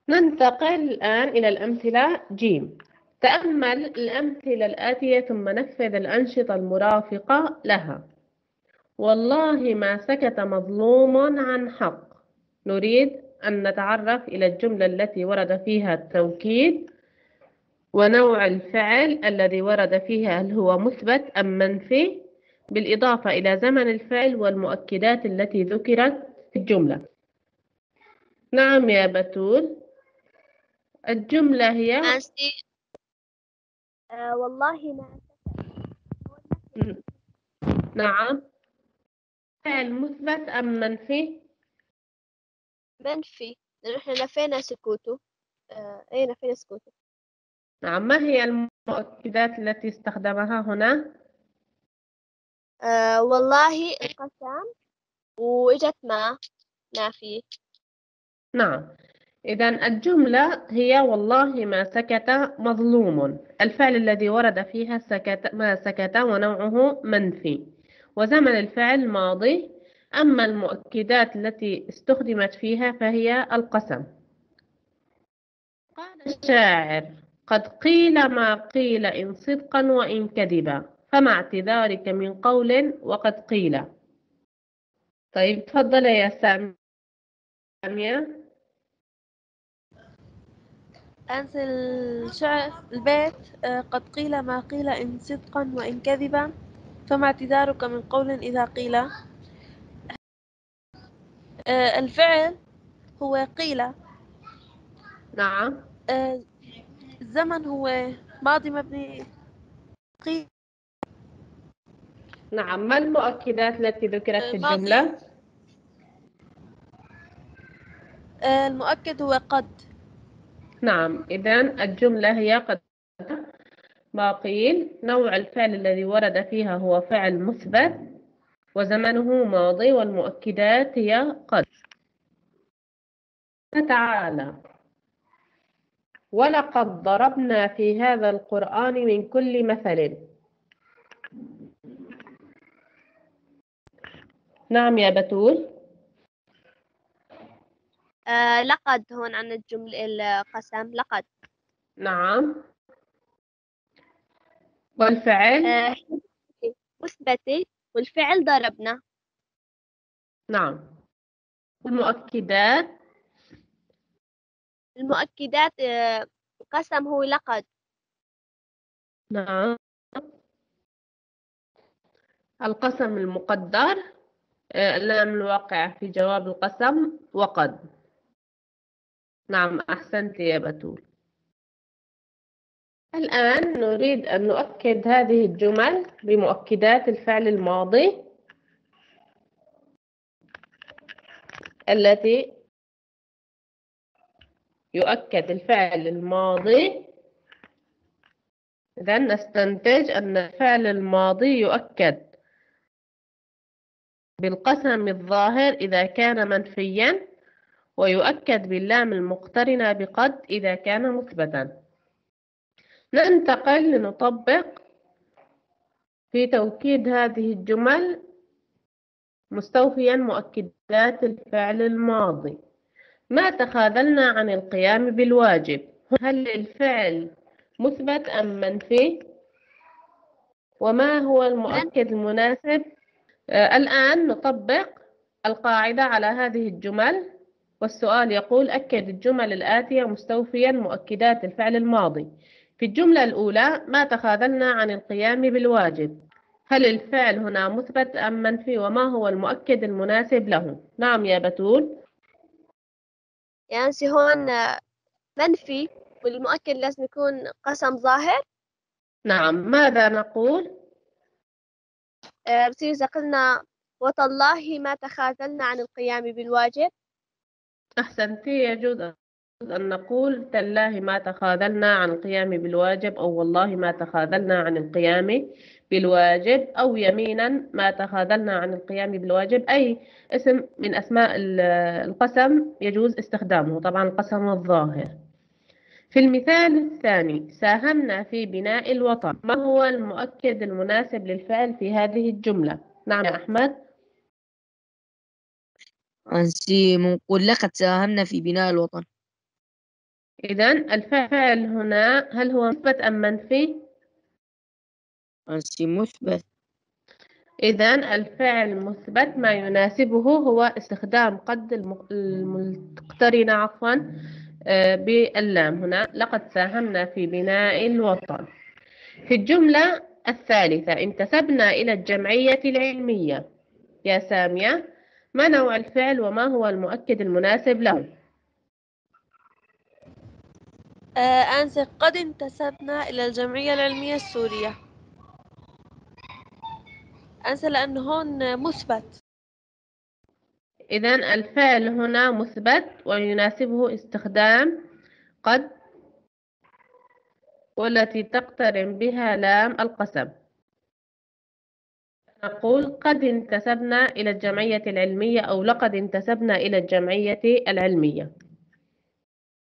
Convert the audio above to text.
ننتقل الآن إلى الأمثلة جيم. تأمل الأمثلة الآتية ثم نفذ الأنشطة المرافقة لها. والله ما سكت مظلوم عن حق. نريد أن نتعرف إلى الجملة التي ورد فيها التوكيد ونوع الفعل الذي ورد فيها، هل هو مثبت أم منفي، بالإضافة إلى زمن الفعل والمؤكدات التي ذكرت في الجملة. نعم يا بتول، الجملة هي نانسي. والله ما نعم، فعل مثبت أم منفي؟ منفي، لأنه إحنا نفينا سكوته. إيه، نفينا سكوته. نعم، ما هي المؤكدات التي استخدمها هنا؟ والله القسم، وإجت ما في. نعم، إذا الجملة هي والله ما سكت مظلوم. الفعل الذي ورد فيها سكت، ما سكت، ونوعه منفي، وزمن الفعل ماضي. أما المؤكدات التي استخدمت فيها فهي القسم. قال الشاعر: قد قيل ما قيل إن صدقا وإن كذبا، فما اعتذارك من قول وقد قيل. طيب تفضل يا سامية. أنزل الشعر البيت. قد قيل ما قيل إن صدقا وإن كذبا، فما اعتذارك من قول إذا قيل. الفعل هو قيل. نعم. الزمن هو ماضي مبني قيل. نعم، ما المؤكدات التي ذكرت في ماضي. الجملة؟ المؤكد هو قد. نعم، إذن الجملة هي قد ما قيل. نوع الفعل الذي ورد فيها هو فعل مثبت، وزمنه ماضي، والمؤكدات هي قد. تعالى: ولقد ضربنا في هذا القرآن من كل مثل. نعم يا بتول. لقد هون عن الجملة القسم لقد. نعم، والفعل؟ آه مثبتة، والفعل ضربنا. نعم، والمؤكدات؟ المؤكدات القسم هو لقد. نعم، القسم المقدر، اللام الواقع في جواب القسم وقد. نعم، أحسنت يا بتول. الآن نريد أن نؤكد هذه الجمل بمؤكدات الفعل الماضي التي يؤكد الفعل الماضي. إذن نستنتج أن الفعل الماضي يؤكد بالقسم الظاهر إذا كان منفيا، ويؤكد باللام المقترنة بقد إذا كان مثبتا. ننتقل لنطبق في توكيد هذه الجمل مستوفيا مؤكدات الفعل الماضي. ما تخاذلنا عن القيام بالواجب. هل الفعل مثبت أم منفي؟ وما هو المؤكد المناسب؟ الآن نطبق القاعدة على هذه الجمل، والسؤال يقول: أكد الجمل الآتية مستوفيا مؤكدات الفعل الماضي. في الجملة الأولى: ما تخاذلنا عن القيام بالواجب. هل الفعل هنا مثبت أم منفي؟ وما هو المؤكد المناسب له؟ نعم يا بتول. يعني هون منفي، والمؤكد لازم يكون قسم ظاهر. نعم، ماذا نقول؟ بصير إذا قلنا وتالله ما تخاذلنا عن القيام بالواجب. أحسنتي، يجوز أن نقول تالله ما تخاذلنا عن القيام بالواجب، أو والله ما تخاذلنا عن القيام بالواجب، أو يمينا ما تخاذلنا عن القيام بالواجب. أي اسم من أسماء القسم يجوز استخدامه، طبعا القسم الظاهر. في المثال الثاني: ساهمنا في بناء الوطن. ما هو المؤكد المناسب للفعل في هذه الجملة؟ نعم يا أحمد. أنسي، منقول لقد ساهمنا في بناء الوطن. إذن الفعل هنا هل هو مثبت أم منفي؟ أنسي مثبت. إذن الفعل مثبت، ما يناسبه هو استخدام قد المقترنة باللام. هنا لقد ساهمنا في بناء الوطن. في الجملة الثالثة انتسبنا إلى الجمعية العلمية. يا سامية، ما نوع الفعل وما هو المؤكد المناسب له؟ أنسة قد انتسبنا إلى الجمعية العلمية السورية. أنسة لأنه هون مثبت. إذن الفعل هنا مثبت ويناسبه استخدام قد والتي تقترن بها لام القسم. نقول قد انتسبنا إلى الجمعية العلمية أو لقد انتسبنا إلى الجمعية العلمية.